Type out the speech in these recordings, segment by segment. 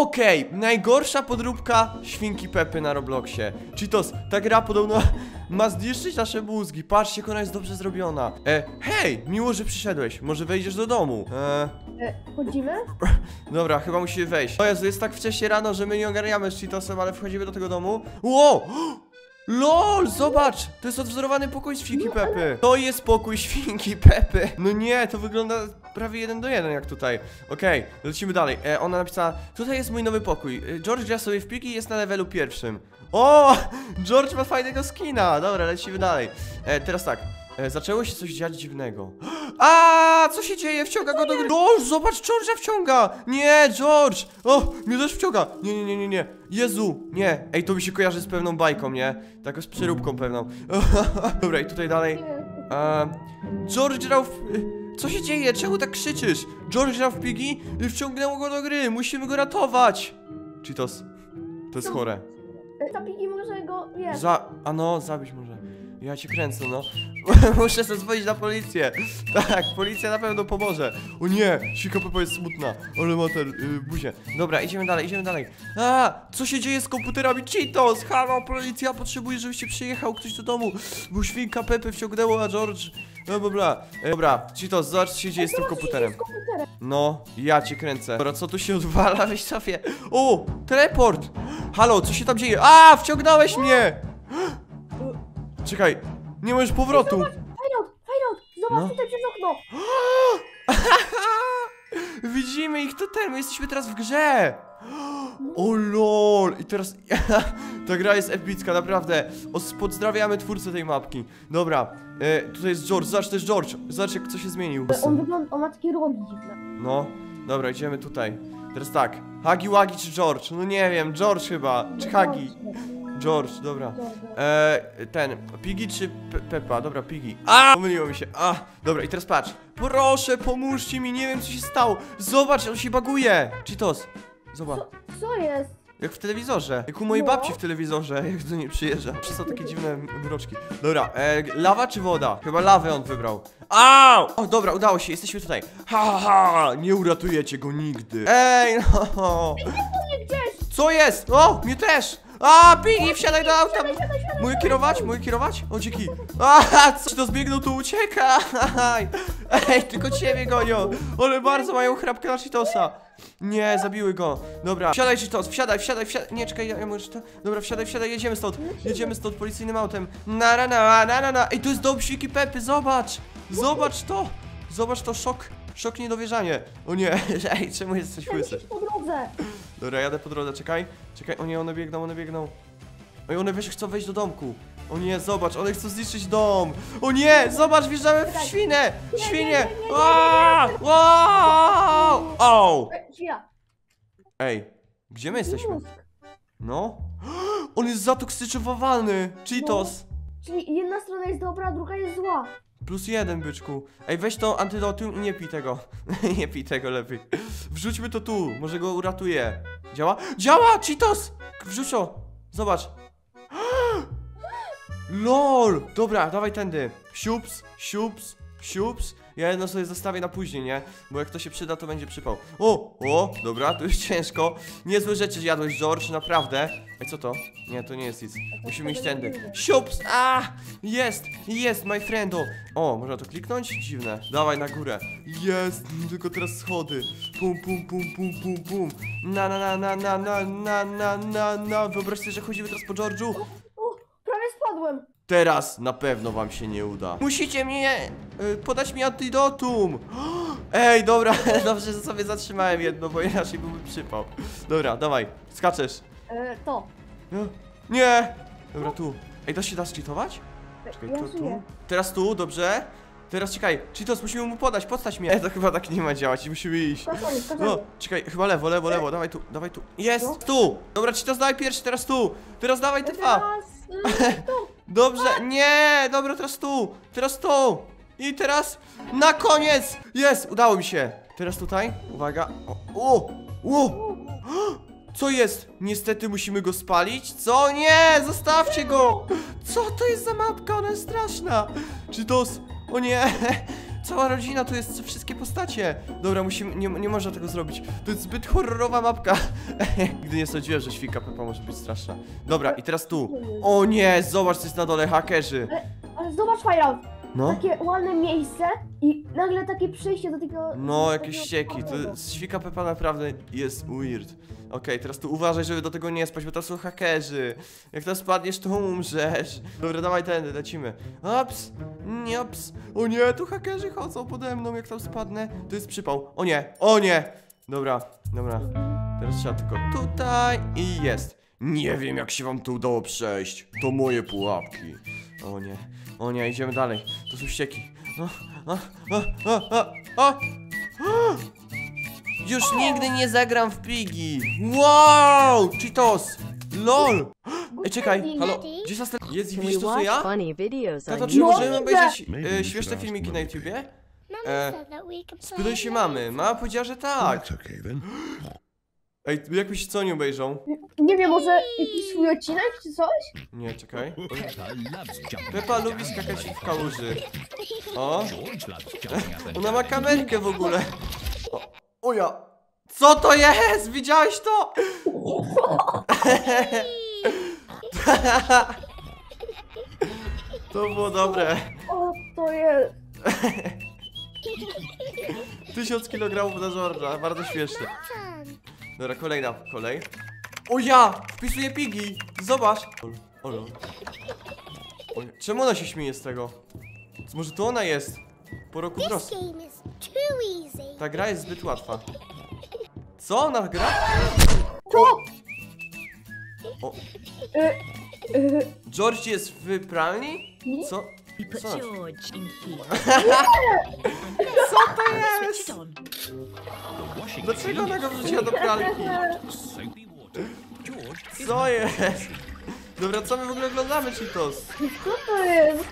Okej, najgorsza podróbka świnki Pepy na Robloxie. Cheetos, ta gra podobno ma zniszczyć nasze mózgi. Patrzcie, jak ona jest dobrze zrobiona. Hej, miło, że przyszedłeś. Może wejdziesz do domu. Wchodzimy? Dobra, chyba musimy wejść. O Jezu, jest tak wcześnie rano, że my nie ogarniamy z Cheetosem, ale wchodzimy do tego domu. Wow! LOL, zobacz! To jest odwzorowany pokój świnki Pepy. To jest pokój świnki Pepy. No nie, to wygląda prawie 1 do 1 jak tutaj. Okej, lecimy dalej. Ona napisała, tutaj jest mój nowy pokój. George gra sobie w piki i jest na levelu 1. O! George ma fajnego skina. Dobra, lecimy dalej. Teraz tak. Zaczęło się coś dziać dziwnego. A, co się dzieje? Wciąga go do gry. George, zobacz, George'a wciąga. Nie, George. O, mnie też wciąga. Nie. Jezu, nie. Ej, to mi się kojarzy z pewną bajką, nie? Taką z przeróbką pewną. Dobra, i tutaj dalej. George grał w... Co się dzieje? Czemu tak krzyczysz? George grał w pigi i wciągnęło go do gry. Musimy go ratować. Cheetos, to jest chore. Ta pigi może go, wiesz. Zabić może. Ja cię kręcę, no. Muszę zadzwonić na policję. Tak, policja na pewno pomoże. O nie, świnka Pepa jest smutna. Ale ma ten buzię. Dobra, idziemy dalej. Co się dzieje z komputerami? Cheetos, halo, policja potrzebuje, żebyście przyjechał ktoś do domu. Bo świnka Pepy wciągnęła, a George... Dobra. Dobra, Cheetos, zobacz, co się dzieje z tym komputerem. No, ja cię kręcę. Dobra, co tu się odwala? Weź sobie. O, teleport. Halo, co się tam dzieje? A, wciągnąłeś mnie. Czekaj, nie możesz powrotu. Fajrot, zobacz tutaj przez okno. Widzimy ich totem, my jesteśmy teraz w grze. O lol. I teraz ta gra jest epicka, naprawdę. Pozdrawiamy twórcę tej mapki. Dobra, tutaj jest George, zobacz, to jest George. Zobacz, jak co się zmienił. On ma takie rogi dziwne. No, dobra, idziemy tutaj. Teraz tak, Hagi Wagi czy George? No nie wiem, George chyba, czy Hagi? George, dobra. Piggy czy Peppa? Dobra, Piggy. Pomyliło mi się. Dobra, i teraz patrz. Proszę, pomóżcie mi, nie wiem co się stało. Zobacz, on się baguje. Cheetos, zobacz. Co jest? Jak w telewizorze. Jak u mojej babci w telewizorze, jak do niej przyjeżdża. Są takie dziwne mroczki. Dobra, lawa czy woda? Chyba lawę on wybrał. O, dobra, udało się, jesteśmy tutaj. Nie uratujecie go nigdy. Ej, no. Co jest? O, mnie też. Piggy, wsiadaj do auta! Mogę kierować? O, dzięki. Co to zbiegnął, tu ucieka! Ej, tylko ciebie gonią! One bardzo mają chrapkę na Cheetosa. Nie, zabiły go. Dobra, wsiadaj Cheetos, wsiadaj. Nie, czekaj, ja może to... Dobra, wsiadaj, jedziemy stąd policyjnym autem. Ej, to jest dom świnki Pepy, zobacz! Zobacz to, szok, niedowierzanie. O nie, ej, czemu jesteś łysy? Po drodze. Dobra, jadę po drodze, czekaj, o nie, one biegną. Oj, one chcą wejść do domku. O nie, zobacz, one chcą zniszczyć dom. O nie, zobacz, wjeżdżamy w świnie. Ej, gdzie my jesteśmy? No, on jest zatoksyczowany, Cheetos. Czyli jedna strona jest dobra, a druga jest zła. +1, byczku. Ej, weź to antydotum i nie pij tego. Nie pij tego lepiej. Wrzućmy to tu, może go uratuje. Działa, Cheetos! Wrzuć to. Zobacz. LOL! Dobra, dawaj tędy. Siups. Ja jedno sobie zostawię na później, nie? Bo jak to się przyda, to będzie przypał. Dobra, to już ciężko. Niezłe rzeczy jadłeś, George, naprawdę. Ej, co to? Nie, to nie jest nic. Musimy iść tędy. Siups! Jest, my friendo. O, można to kliknąć? Dziwne. Dawaj na górę. Jest, tylko teraz schody. Pum. Na. Wyobraźcie, że chodzimy teraz po George'u. Prawie spadłem. Teraz na pewno wam się nie uda. Musicie podać mi antidotum. Ej, dobra, dobrze, że sobie zatrzymałem jedno, bo inaczej byłby przypał. Dobra, dawaj, skaczesz. To. Nie. Dobra, tu. Ej, da się cheatować? Czekaj, tu. Teraz tu, dobrze. Teraz czekaj, Cheetos, musimy mu podstać mnie. To chyba tak nie ma działać, musimy iść. No, czekaj, chyba lewo, dawaj tu. Jest, tu. Dobra, Cheetos, dawaj pierwszy, teraz tu. Teraz dawaj te dwa. Dobrze, nie, dobra, teraz tu. I teraz na koniec. Jest, udało mi się. Teraz tutaj, uwaga. Co jest? Niestety musimy go spalić. Co? Nie, zostawcie go. Co to jest za mapka? Ona jest straszna. Cheetos, o nie. cała rodzina, to jest wszystkie postacie. Dobra, musimy, nie można tego zrobić. To jest zbyt horrorowa mapka. Nigdy nie sądziłem, że świnka Peppa może być straszna. Dobra, i teraz tu. O nie, zobacz, co jest na dole, hakerzy. Ale zobacz, Fajra, No. takie ładne miejsce i nagle takie przejście do tego... No, jakieś ścieki. To świnka Peppa naprawdę jest weird. Okej, teraz tu uważaj, żeby do tego nie spać, bo to są hakerzy. Jak tam spadniesz, to umrzesz. Dobra, dawaj tędy, lecimy. Ops, nie ops. O nie, tu hakerzy chodzą pode mną, jak tam spadnę. To jest przypał. O nie, o nie. Dobra, dobra. Teraz trzeba tylko tutaj i jest. Nie wiem, jak się wam tu udało przejść. To moje pułapki. O nie, idziemy dalej. To są ścieki. O! Już nigdy nie zagram w Piggy. Wow! Cheetos! LOL! Ej, czekaj, halo, gdzie jest następny? Jest i Can we widzisz to, co watch ja? funny videos Tato, on czy No, możemy widzę. obejrzeć Maybe you śmieszne should ask filmiki na Mum. YouTubie? Mama said that we can Spytaj play się later. mamy. Mama powiedziała, że tak. That's okay then. Ej, jak myślisz, co oni obejrzą? Nie wiem, może jakiś swój odcinek czy coś? Nie, czekaj. Peppa loves jumping Peppa up lubi and down skakać the w kałuży. O, George loves jumping up and ona ma down. kamerkę w ogóle. O ja. Co to jest? Widziałeś to? To było dobre. O, to jest... 1000 kg na George'a, bardzo śmieszne. Fun. Dobra, kolejna kolej. O ja! Wpisuję Piggy! Zobacz! Olo. Czemu ona się śmieje z tego? Może to ona jest? Po roku This wzrostu. game is too easy. Ta gra jest zbyt łatwa. Co ona gra? To! O, Y, George jest w pralni? Co? We put Co? George in here. Co to jest? Switch it on. The washing Dlaczego ona machine go wrzuciła do pralki? is soapy water. George is Co jest? Dobra, co my w ogóle oglądamy, Cheetos? Co to jest?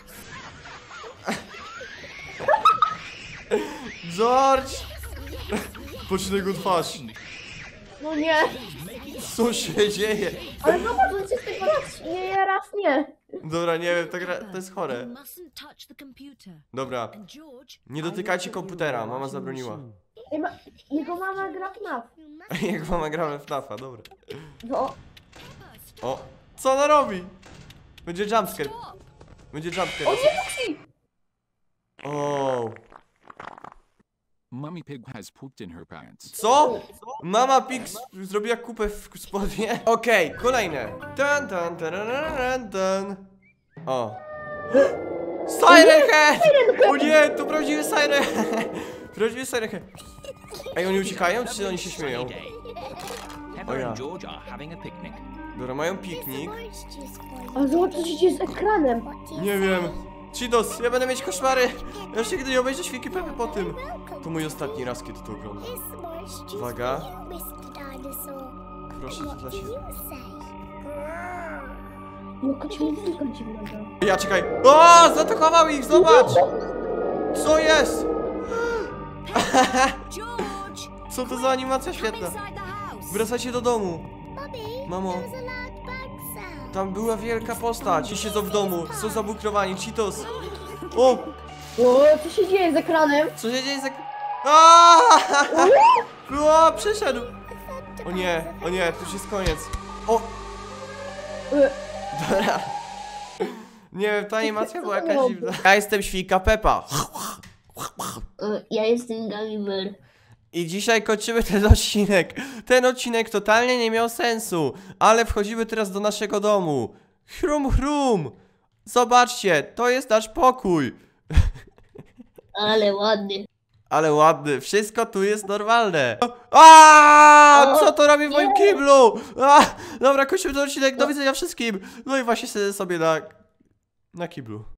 George! Patrz na jego twarz. No nie. Co się dzieje? Ale zobacz, on się z tego raz śmieje, raz nie. Dobra, nie wiem, to jest You chore. mustn't touch the computer. Dobra, And George, nie I dotykajcie will put you komputera, in the mama washing zabroniła. machine. Ej, jego mama gra w NAF. Jak mama gramy w FNAF-a, dobra. No. O, co ona robi? Będzie jumpscare. Będzie jumpscare. O nie, Luxi! O, Mummy Pig has pooped in her pants. co? Mama Pig zrobiła kupę w spodnie? Okej, kolejne. Tan, tan, tararan, tan. O. Siren Head! O nie, to prawdziwy Siren Head. Prawdziwy Siren Head. Ej, oni uciekają, czy oni się śmieją? sunny day. Peppa Oh, yeah. and George are having a picnic. Dobra, mają piknik. Orange juice for you. Ale zobacz, co się dzieje z ekranem. What do you Nie say? wiem. Cheetos, ja będę mieć koszmary. Ja już nigdy nie obejrzę Świnki Pepy po tym. To mój ostatni raz, kiedy to oglądam. Here's some orange juice Uwaga. for you, Mr. Dinosaur. Proszę, What to do za się. you say? Jaka dźwięka dziwnego. Ja czekaj. O, zaatakował ich, zobacz! Co jest? George, Co to za animacja świetna? inside the house. Wracajcie do domu. Bobby, Mamo. there was a loud bug sound. Tam była wielka postać i siedzą w domu. Są zabukrowani. Cheetos. O, O, co się dzieje z ekranem? co się dzieje za... Aaaa! O, przyszedł. O nie, to już jest koniec. O, Y, dobra. Nie wiem, ta animacja była jakaś dziwna. Ja jestem Świnka Peppa. Ja jestem Gamer. I dzisiaj kończymy ten odcinek. Ten odcinek totalnie nie miał sensu. Ale wchodzimy teraz do naszego domu. Chrum, chrum. Zobaczcie, to jest nasz pokój. Ale ładny. Ale ładny, wszystko tu jest normalne. A, co to robi w moim kiblu? A, dobra, kończymy ten odcinek, do widzenia wszystkim. No i właśnie siedzę sobie na kiblu.